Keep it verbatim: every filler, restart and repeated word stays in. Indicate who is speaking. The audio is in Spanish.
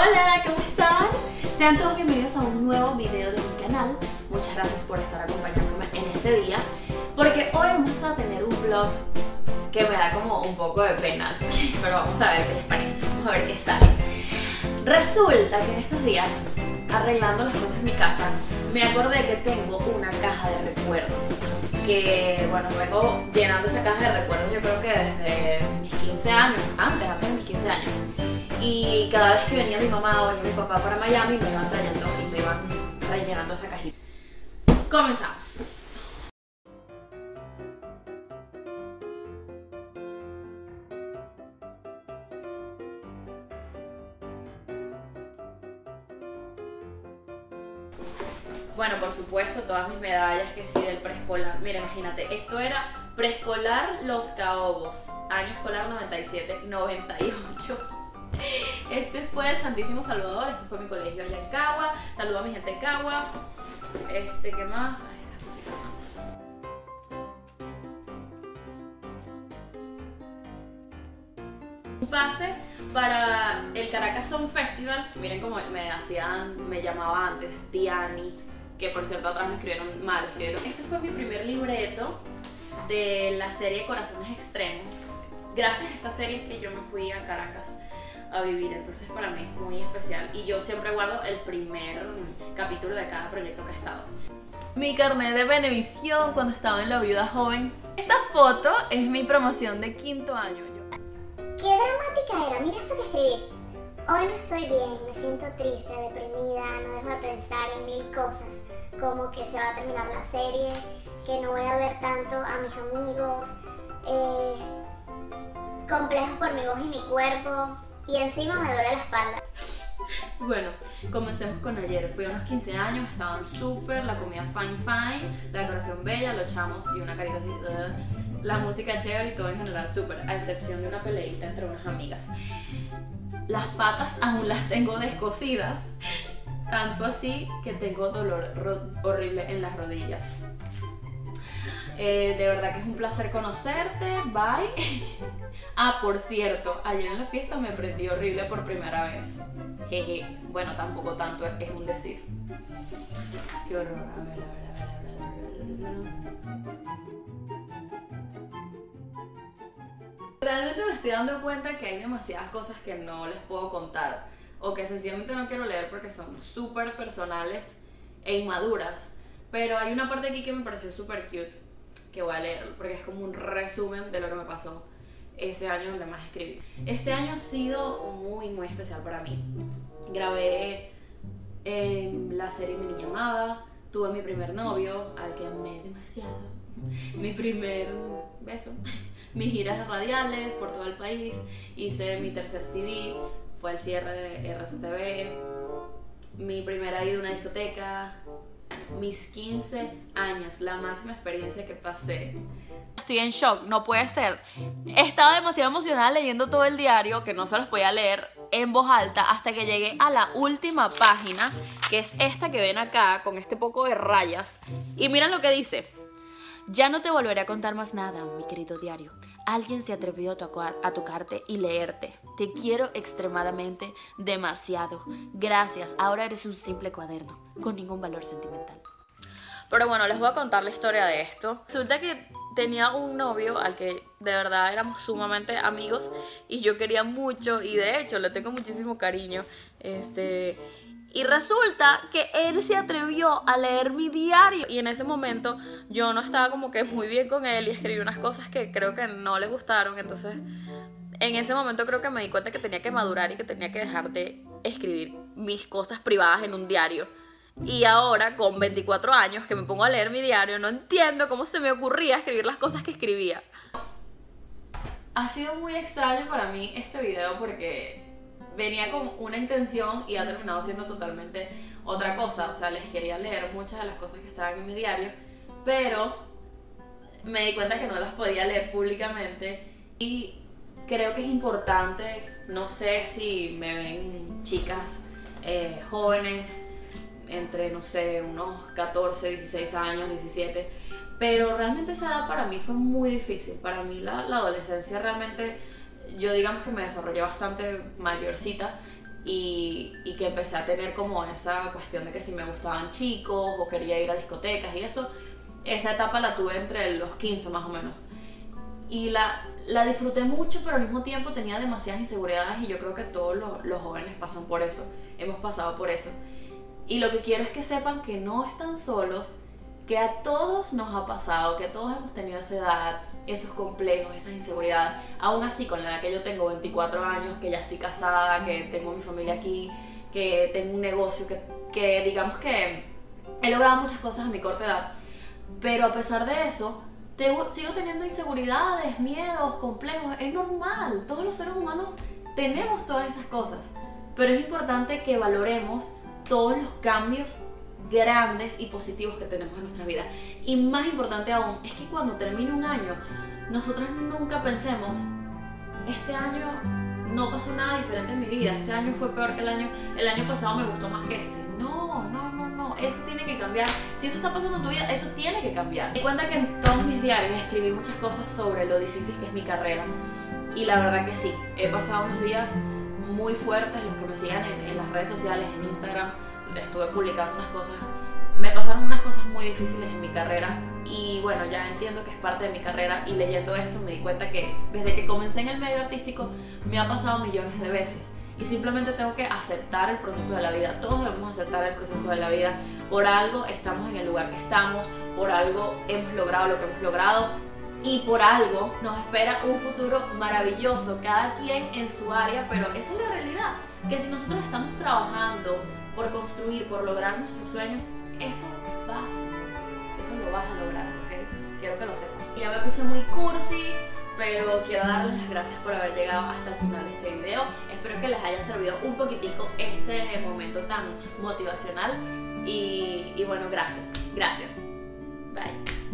Speaker 1: Hola, ¿cómo están? Sean todos bienvenidos a un nuevo video de mi canal. Muchas gracias por estar acompañándome en este día, porque hoy vamos a tener un vlog que me da como un poco de pena, pero vamos a ver qué les parece, vamos a ver qué sale. Resulta que en estos días, arreglando las cosas en mi casa, me acordé que tengo una caja de recuerdos, que bueno, vengo llenando esa caja de recuerdos yo creo que desde mis quince años, antes, antes de mis quince años. Y cada vez que venía mi mamá o venía mi papá para Miami, me iban trayendo y me iban rellenando esa cajita. Comenzamos. Bueno, por supuesto, todas mis medallas que sí del preescolar. Mira, imagínate, esto era preescolar Los Caobos, año escolar noventa y siete noventa y ocho. Este fue el Santísimo Salvador, este fue mi colegio allá en Cagua. Saludo a mi gente de Cagua. Este, ¿qué más? Ay, estas cositas. Un pase para el Caracas Song Festival. Miren cómo me hacían, me llamaba antes Tiani, que por cierto atrás me escribieron mal, escribieron. Este fue mi primer libreto de la serie Corazones Extremos. Gracias a esta serie es que yo me fui a Caracas a vivir, entonces para mí es muy especial y yo siempre guardo el primer capítulo de cada proyecto que he estado. Mi carnet de Venevisión cuando estaba en La Viuda Joven. Esta foto es mi promoción de quinto año.
Speaker 2: ¡Qué dramática era! Mira esto que escribí. Hoy no estoy bien, me siento triste, deprimida, no dejo de pensar en mil cosas, como que se va a terminar la serie, que no voy a ver tanto a mis amigos, eh, complejos por mi voz y mi cuerpo, y encima me duele la espalda.
Speaker 1: Bueno, comencemos con ayer. Fui a unos quince años, estaban súper, la comida fine fine, la decoración bella, los chamos y una carita así, uh, la música chévere y todo en general súper, a excepción de una peleita entre unas amigas. Las patas aún las tengo descosidas, tanto así que tengo dolor horrible en las rodillas. Eh, de verdad que es un placer conocerte, bye. Ah, por cierto, ayer en la fiesta me prendí horrible por primera vez. Jeje, bueno, tampoco tanto, es, es un decir. Qué horror, a ver, a ver, a ver, a ver, a ver, a ver. Realmente me estoy dando cuenta que hay demasiadas cosas que no les puedo contar o que sencillamente no quiero leer porque son súper personales e inmaduras. Pero hay una parte aquí que me pareció súper cute que voy a leer porque es como un resumen de lo que me pasó ese año donde más escribí. Este año ha sido muy muy especial para mí. Grabé eh, la serie Mi Niña Amada, tuve mi primer novio al que amé demasiado, mi primer beso, mis giras radiales por todo el país, hice mi tercer C D, fue el cierre de R C T V, mi primera ida a una discoteca, mis quince años, la máxima experiencia que pasé. Estoy en shock, no puede ser. Estaba demasiado emocionada leyendo todo el diario, que no se los podía leer en voz alta, hasta que llegué a la última página, que es esta que ven acá, con este poco de rayas. Y miren lo que dice. Ya no te volveré a contar más nada, mi querido diario. Alguien se atrevió a, tocar, a tocarte y leerte. Te quiero extremadamente, demasiado. Gracias, ahora eres un simple cuaderno, con ningún valor sentimental. Pero bueno, les voy a contar la historia de esto. Resulta que tenía un novio al que de verdad éramos sumamente amigos y yo quería mucho y de hecho le tengo muchísimo cariño. Este... Y resulta que él se atrevió a leer mi diario y en ese momento yo no estaba como que muy bien con él y escribí unas cosas que creo que no le gustaron. Entonces en ese momento creo que me di cuenta que tenía que madurar y que tenía que dejar de escribir mis cosas privadas en un diario. Y ahora con veinticuatro años que me pongo a leer mi diario, no entiendo cómo se me ocurría escribir las cosas que escribía. Ha sido muy extraño para mí este video porque venía con una intención y ha terminado siendo totalmente otra cosa. O sea, les quería leer muchas de las cosas que estaban en mi diario, pero me di cuenta que no las podía leer públicamente y creo que es importante, no sé si me ven chicas eh, jóvenes, entre, no sé, unos catorce, dieciséis años, diecisiete, pero realmente esa edad para mí fue muy difícil. Para mí la, la adolescencia realmente, yo digamos que me desarrollé bastante mayorcita y, y que empecé a tener como esa cuestión de que si me gustaban chicos o quería ir a discotecas y eso, esa etapa la tuve entre los quince más o menos. Y la, la disfruté mucho, pero al mismo tiempo tenía demasiadas inseguridades y yo creo que todos los, los jóvenes pasan por eso, hemos pasado por eso. Y lo que quiero es que sepan que no están solos, que a todos nos ha pasado, que todos hemos tenido esa edad, esos complejos, esas inseguridades. Aún así, con la edad que yo tengo, veinticuatro años, que ya estoy casada, que tengo mi familia aquí, que tengo un negocio, que, que digamos que he logrado muchas cosas a mi corta edad. Pero a pesar de eso, te, sigo teniendo inseguridades, miedos, complejos. Es normal, todos los seres humanos tenemos todas esas cosas. Pero es importante que valoremos todos los cambios grandes y positivos que tenemos en nuestra vida. Y más importante aún, es que cuando termine un año, nosotros nunca pensemos, este año no pasó nada diferente en mi vida, este año fue peor que el año, el año pasado me gustó más que este. No, no, no, no, eso tiene que cambiar. Si eso está pasando en tu vida, eso tiene que cambiar. Me di cuenta que en todos mis diarios escribí muchas cosas sobre lo difícil que es mi carrera. Y la verdad que sí, he pasado unos días muy fuertes. Los que me sigan en, en las redes sociales, en Instagram, estuve publicando unas cosas, me pasaron unas cosas muy difíciles en mi carrera y bueno, ya entiendo que es parte de mi carrera y leyendo esto me di cuenta que desde que comencé en el medio artístico me ha pasado millones de veces y simplemente tengo que aceptar el proceso de la vida. Todos debemos aceptar el proceso de la vida. Por algo estamos en el lugar que estamos, por algo hemos logrado lo que hemos logrado y por algo nos espera un futuro maravilloso, cada quien en su área, pero esa es la realidad, que si nosotros estamos trabajando por construir, por lograr nuestros sueños, eso va a ser, eso lo vas a lograr, ¿ok? Quiero que lo sepas. Ya me puse muy cursi, pero quiero darles las gracias por haber llegado hasta el final de este video. Espero que les haya servido un poquitico este momento tan motivacional y, y bueno, gracias, gracias. Bye.